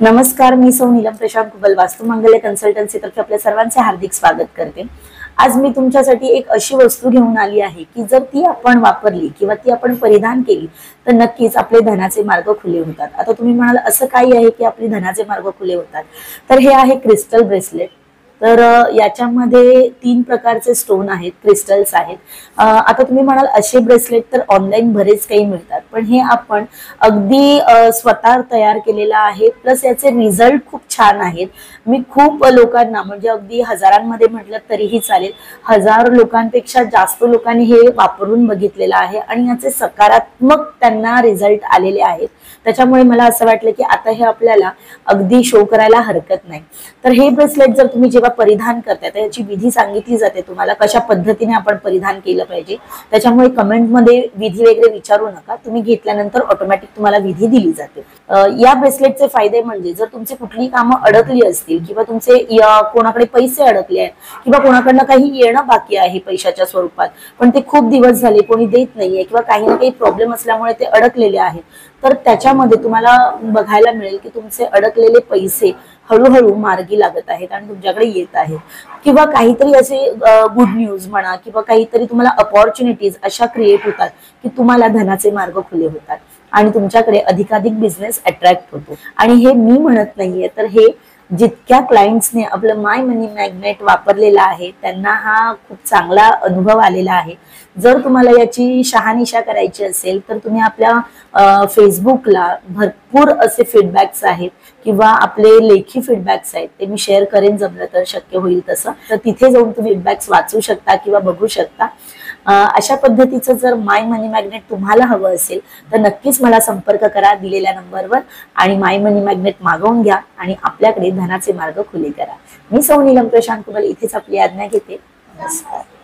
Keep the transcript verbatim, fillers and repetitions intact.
नमस्कार, मी सौ नीलम प्रशांत कुबल वास्तु मंगल्य कन्सल्टन्सी तर्फे आपल्या सर्वांचे हार्दिक स्वागत करते। आज मी तुमच्यासाठी एक अशी वस्तू घेऊन आली आहे की जर ती आपण वापरली किंवा ती आपण परिधान केली तर नक्कीच आपले धनाचे मार्ग खुले होतात। आता तुम्ही म्हणाल असं काही आहे की आपले धनाचे मार्ग खुले होतात, तर हे आहे क्रिस्टल ब्रेसलेट। तर याच्यामध्ये तीन प्रकारचे स्टोन आहेत, क्रिस्टल्स आहेत। आता तुम्ही म्हणाल असे ब्रेसलेट तर ऑनलाईन बरेच काही मिळतात, पण हे आपण अगदी स्वतः तयार केलेला आहे, प्लस याचे रिझल्ट खूप छान आहेत। मी खूप लोकांना म्हणजे अगदी हजारांमध्ये म्हटलं तरीही चालेल, हजार लोकांपेक्षा जास्त लोकांनी हे वापरून बघितलेलं आहे आणि याचे सकारात्मक त्यांना रिझल्ट आलेले आहेत। त्याच्यामुळे मला असं वाटलं की आता हे आपल्याला अगदी शो करायला हरकत नाही। तर हे ब्रेसलेट जर तुम्ही जेव्हा परिधान करताय तर याची विधी सांगितली जाते तुम्हाला, कशा पद्धतीने आपण परिधान केलं पाहिजे। त्याच्यामुळे कमेंटमध्ये विधी वगैरे विचारू नका, तुम्ही घेतल्यानंतर ऑटोमॅटिक तुम्हाला विधी दिली जाते। या ब्रेसलेटचे फायदे म्हणजे जर तुमची कुठली कामं अडकली असतील किंवा तुमचे कोणाकडे पैसे अडकले आहेत किंवा कोणाकडनं काही येणं बाकी आहे पैशाच्या स्वरूपात, पण ते खूप दिवस झाले कोणी देत नाहीये किंवा काही ना काही प्रॉब्लेम असल्यामुळे ते अडकलेले आहेत, तर त्याच्यामध्ये तुम्हाला बघायला मिळेल की तुमचे अडकलेले पैसे हळूहळू मार्गी लागत आहेत आणि तुमच्याकडे येत आहेत। किंवा काहीतरी असे गुड न्यूज म्हणा किंवा काहीतरी तुम्हाला अपॉर्च्युनिटीज अशा क्रिएट होतात की तुम्हाला धनाचे मार्ग खुले होतात आणि तुमच्याकडे अधिकाधिक बिझनेस अट्रॅक्ट होतो। आणि हे मी म्हणत नाहीये, तर हे जितक्या क्लायंट्सने आपलं माय मनी मॅग्नेट वापरलेला आहे त्यांना हा खूप चांगला अनुभव आलेला आहे। जर तुम्हाला याची शहानिशा करायची असेल तर तुम्ही आपल्या फेसबुकला भरपूर असे फीडबॅक्स आहेत किंवा आपले लेखी फीडबॅक्स आहेत, ते मी शेअर करेन जमलं तर, शक्य होईल तसं। तर तिथे जाऊन तुम्ही फीडबॅक्स वाचू शकता किंवा बघू शकता। अशा पद्धतीचं जर माय मनी मॅग्नेट तुम्हाला हवं असेल तर नक्कीच मला संपर्क करा दिलेल्या नंबरवर आणि माय मनी मॅग्नेट मागवून घ्या आणि आपल्याकडे धनाचे मार्ग खुले करा। मी सौ नीलम प्रशांत कुबल इथेच आपली आज्ञा घेते। नमस्कार।